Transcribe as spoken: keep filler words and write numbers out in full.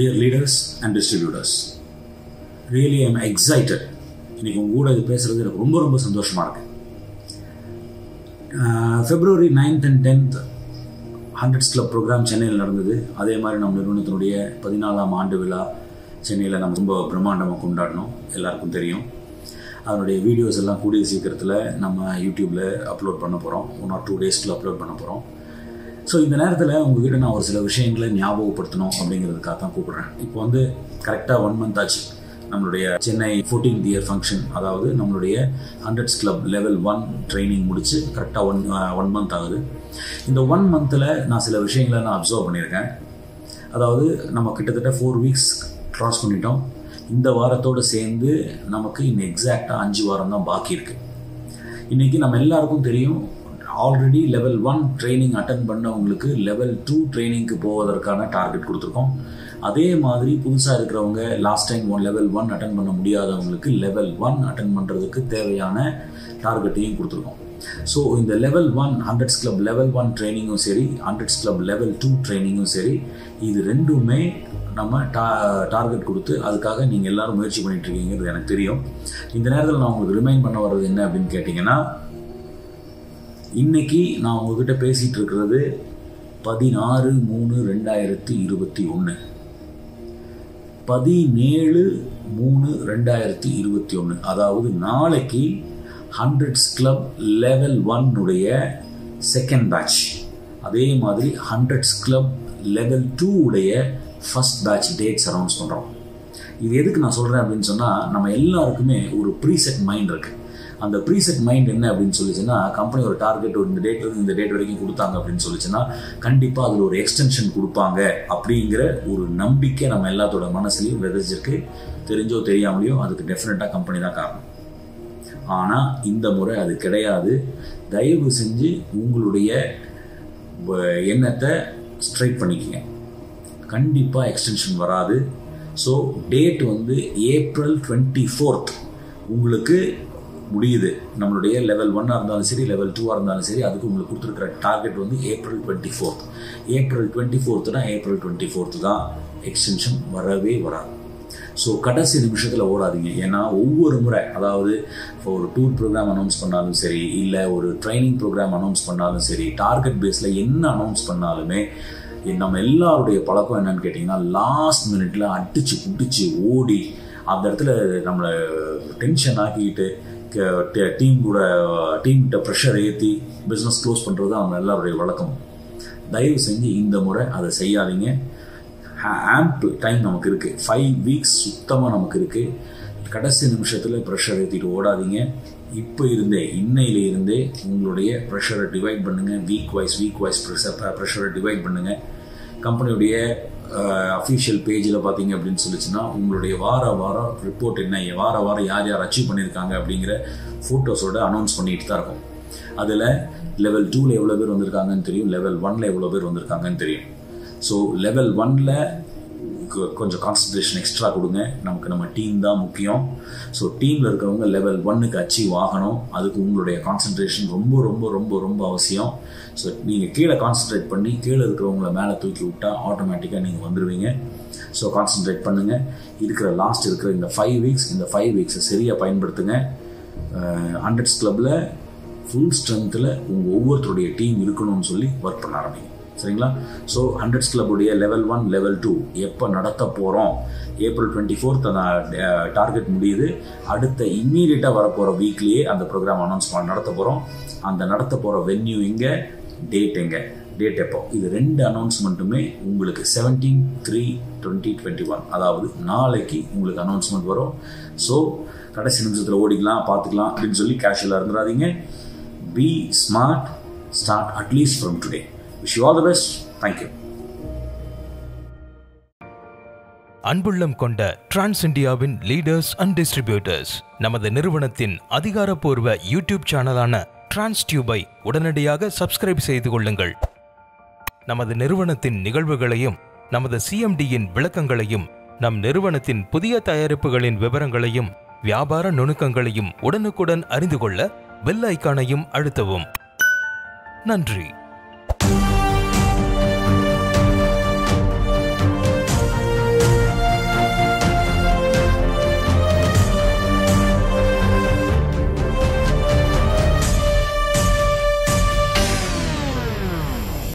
dear leaders and distributors, really I am excited. இன்னைக்கு உங்க கூட இது பேசுறது எனக்கு ரொம்ப ரொம்ப சந்தோஷமா இருக்கு. February ninth and tenth hundreds club programme சென்னையில் நடந்தது. அதே மாதிரி நம்ம நிறுவனத்தினுடைய பதினாலாம் ஆண்டு விழா சென்னையில் நம்ம ரொம்ப பிரம்மாண்டமாக கொண்டாடினோம். எல்லாருக்கும் தெரியும். அதனுடைய வீடியோஸ் எல்லாம் கூடிய சீக்கிரத்தில் நம்ம யூடியூப்பில் அப்லோட் பண்ண போகிறோம். ஒன் ஆர் டூ டேஸில் அப்லோட் பண்ண போகிறோம். ஸோ இந்த நேரத்தில் உங்ககிட்ட நான் ஒரு சில விஷயங்களை ஞாபகப்படுத்தணும் அப்படிங்கிறதுக்காக தான் கூப்பிட்றேன். இப்போ வந்து கரெக்டாக ஒன் மந்த் ஆச்சு நம்மளுடைய சென்னை ஃபோர்டீன்த் இயர் ஃபங்க்ஷன், அதாவது நம்மளுடைய hundreds club level one training முடிச்சு கரெக்டாக ஒன் ஒன் மந்த் ஆகுது. இந்த ஒன் மந்தில் நான் சில விஷயங்களை நான் அப்சர்வ் பண்ணியிருக்கேன். அதாவது நம்ம கிட்டத்தட்ட ஃபோர் வீக்ஸ் க்ராஸ் பண்ணிட்டோம். இந்த வாரத்தோடு சேர்ந்து நமக்கு இன்னும் எக்ஸாக்டாக அஞ்சு வாரம் தான் பாக்கி இருக்குது. இன்றைக்கி நம்ம எல்லாருக்கும் தெரியும், already level one training attend பண்ணவங்களுக்கு லெவல் டூ ட்ரைனிங்க்கு போவதற்கான டார்கெட் கொடுத்துருக்கோம். அதே மாதிரி புதுசாக இருக்கிறவங்க last time one level one attend பண்ண முடியாதவங்களுக்கு லெவல் ஒன் அட்டன் பண்ணுறதுக்கு தேவையான டார்கெட்டையும் கொடுத்துருக்கோம். ஸோ இந்த level one hundreds club level one ட்ரைனிங்கும் சரி, ஹண்ட்ரட்ஸ் கிளப் லெவல் டூ ட்ரைனிங்கும் சரி, இது ரெண்டுமே நம்ம டா டார்கெட் கொடுத்து அதுக்காக நீங்கள் எல்லோரும் முயற்சி பண்ணிட்டு இருக்கீங்கிறது எனக்கு தெரியும். இந்த நேரத்தில் நான் உங்களுக்கு ரிமைண்ட் பண்ண வர்றது என்ன அப்படின்னு கேட்டிங்கன்னா, இன்னைக்கு நான் உங்ககிட்ட பேசிகிட்டு இருக்கிறது பதினாறு மூணு ரெண்டாயிரத்தி இருபத்தி ஒன்று பதினேழு மூணு ரெண்டாயிரத்தி இருபத்தி ஒன்று அதாவது நாளைக்கு ஹண்ட்ரட்ஸ் கிளப் லெவல் ஒன்னுடைய செகண்ட் பேட்ச், அதே மாதிரி ஹண்ட்ரட்ஸ் கிளப் லெவல் டூ உடைய ஃபர்ஸ்ட் பேட்ச் டேட்ஸ் அனௌன்ஸ் பண்ணுறோம். இது எதுக்கு நான் சொல்கிறேன் அப்படின்னு சொன்னால், நம்ம எல்லாருக்குமே ஒரு ப்ரீசெட் மைண்ட் இருக்குது. அந்த ப்ரீசெட் மைண்ட் என்ன அப்படின்னு சொல்லிச்சுன்னா, கம்பெனி ஒரு டார்கெட் ஒரு இந்த டேட்லேருந்து இந்த டேட் வரைக்கும் கொடுத்தாங்க அப்படின்னு சொல்லிச்சுன்னா கண்டிப்பாக அதில் ஒரு எக்ஸ்டென்ஷன் கொடுப்பாங்க அப்படிங்கிற ஒரு நம்பிக்கை நம்ம எல்லாத்தோட மனசுலையும் விதைச்சிருக்கு. தெரிஞ்சோ தெரியாமலையோ அதுக்கு டெஃபினட்டாக கம்பெனி தான் காரணம். ஆனால் இந்த முறை அது கிடையாது. தயவு செஞ்சு உங்களுடைய எண்ணத்தை ஸ்ட்ரைட் பண்ணிக்கங்க. கண்டிப்பாக எக்ஸ்டென்ஷன் வராது. ஸோ டேட் வந்து ஏப்ரல் டுவெண்ட்டி ஃபோர்த் உங்களுக்கு முடியுது. நம்மளுடைய லெவல் ஒன்னாக இருந்தாலும் சரி, லெவல் டூவாக இருந்தாலும் சரி, அதுக்கு உங்களுக்கு கொடுத்துருக்கிற டார்கெட் வந்து April twenty fourth April twenty ஃபோர்த்துனா ஏப்ரல் டுவெண்ட்டி ஃபோர்த்து தான். எக்ஸ்டென்ஷன் வரவே வராது. ஸோ கடைசி நிமிஷத்தில் ஓடாதீங்க. ஏன்னா ஒவ்வொரு முறை, அதாவது இப்போ ஒரு டூர் ப்ரோக்ராம் அனௌன்ஸ் பண்ணாலும் சரி, இல்லை ஒரு ட்ரைனிங் ப்ரோக்ராம் அனௌன்ஸ் பண்ணாலும் சரி, டார்கெட் பேஸில் என்ன அனௌன்ஸ் பண்ணாலுமே நம்ம எல்லாருடைய பழக்கம் என்னன்னு கேட்டிங்கன்னா, லாஸ்ட் மினிட்ல அடிச்சு புடிச்சு ஓடி அந்த இடத்துல நம்மளை டென்ஷன் ஆக்கிக்கிட்டு டீம் கூட டீம்கிட்ட ப்ரெஷர் ஏற்றி பிஸ்னஸ் க்ளோஸ் பண்ணுறது தான் அவங்க எல்லாருடைய வழக்கம். தயவு செஞ்சு இந்த முறை அதை செய்யாதீங்க. ஆம்பிள் டைம் நமக்கு இருக்குது. ஃபைவ் வீக்ஸ் சுத்தமாக நமக்கு இருக்குது. கடைசி நிமிஷத்தில் ப்ரெஷர் ஏற்றிட்டு ஓடாதீங்க. இப்போ இருந்தே, இன்னையில இருந்தே உங்களுடைய ப்ரெஷரை டிவைட் பண்ணுங்கள். Week wise week wise pressure ப்ரெஷரை டிவைட் பண்ணுங்கள். கம்பெனியுடைய அஃபீஷியல் பேஜில் பார்த்தீங்க அப்படின்னு சொல்லிச்சுன்னா, உங்களுடைய வார வாரம் ரிப்போர்ட் என்ன, வார வாரம் யார் யார் அச்சீவ் பண்ணியிருக்காங்க அப்படிங்கிற ஃபோட்டோஸோடு அனௌன்ஸ் பண்ணிட்டு தான் இருக்கும். அதில் லெவல் டூவில் எவ்வளோ பேர் வந்திருக்காங்கன்னு தெரியும், லெவல் ஒனில் எவ்வளோ பேர் வந்திருக்காங்கன்னு தெரியும். ஸோ லெவல் ஒனில் கொஞ்சம் கான்சன்ட்ரேஷன் எக்ஸ்ட்ரா கொடுங்க. நமக்கு நம்ம டீம் தான் முக்கியம். ஸோ டீமில் இருக்கிறவங்க லெவல் ஒன்னுக்கு அச்சீவ் ஆகணும். அதுக்கு உங்களுடைய கான்சன்ட்ரேஷன் ரொம்ப ரொம்ப ரொம்ப ரொம்ப அவசியம். ஸோ நீங்கள் கீழே கான்சன்ட்ரேட் பண்ணி கீழே இருக்கிறவங்கள மேலே தூக்கி விட்டால் ஆட்டோமேட்டிக்காக நீங்கள் வந்துடுவீங்க. ஸோ கான்சன்ட்ரேட் பண்ணுங்கள். இருக்கிற லாஸ்ட் இருக்கிற இந்த ஃபைவ் வீக்ஸ் இந்த ஃபைவ் வீக்ஸை சரியாக பயன்படுத்துங்க. ஹண்ட்ரட்ஸ் கிளப்பில் ஃபுல் ஸ்ட்ரென்த்தில் உங்கள் ஒவ்வொருத்தருடைய டீம் இருக்கணும்னு சொல்லி ஒர்க் பண்ண ஆரம்பிங்க. சரிங்களா? ஸோ ஹண்ட்ரட்ஸ் கிளப்புடைய லெவல் ஒன் லெவல் டூ எப்போ நடத்த போகிறோம்? ஏப்ரல் டுவெண்ட்டி ஃபோர்த் அந்த டார்கெட் முடியுது. அடுத்த இம்மீடியட்டாக வரப்போகிற வீக்லேயே அந்த ப்ரோக்ராம் அனௌன்ஸ் பண்ண நடத்த போகிறோம். அந்த நடத்த போகிற வென்யூ எங்கே, டேட் எங்கே, டேட் எப்போ, இது ரெண்டு அனௌன்ஸ்மெண்ட்டுமே உங்களுக்கு seventeen three twenty twenty one அதாவது நாளைக்கு உங்களுக்கு அனௌன்ஸ்மெண்ட் வரும். ஸோ கடைசி நிமிஷத்தில் ஓடிக்கலாம் பார்த்துக்கலாம் அப்படின்னு சொல்லி கேஷுவலாக இருந்துடாதீங்க. Be smart, start at least from today. Wish you all the best. Thank you. அன்புள்ளம் கொண்ட டிரான்ஸ் இந்தியாவின் லீடர்ஸ் அண்ட் டிஸ்ட்ரிபியூட்டர்ஸ், நமது நிறுவனத்தின் அதிகாரப்பூர்வ யூடியூப் சேனலான டிரான்ஸ் டியூபை உடனடியாக சப்ஸ்கிரைப் செய்து கொள்ளுங்கள். நமது நிறுவனத்தின் நிகழ்வுகளையும், நமது சிஎம்டியின் விளக்கங்களையும், நம் நிறுவனத்தின் புதிய தயாரிப்புகளின் விவரங்களையும், வியாபார நுணுக்கங்களையும் உடனுக்குடன் அறிந்து கொள்ள பெல் ஐகானையும் அழுத்தவும். நன்றி.